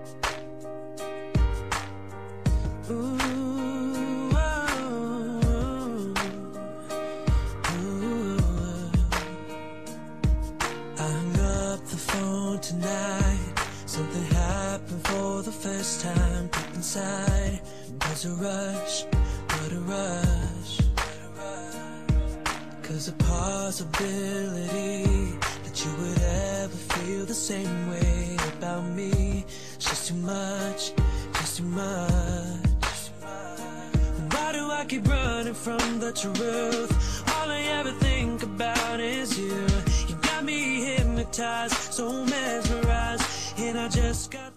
Ooh, I hung up the phone tonight. Something happened for the first time deep inside. It was a rush, what a rush. 'Cause the possibility that you would ever feel the same way about me is just too much, just too much. Why do I keep running from the truth? All I ever think about is you. You got me hypnotized, so mesmerized, and I just got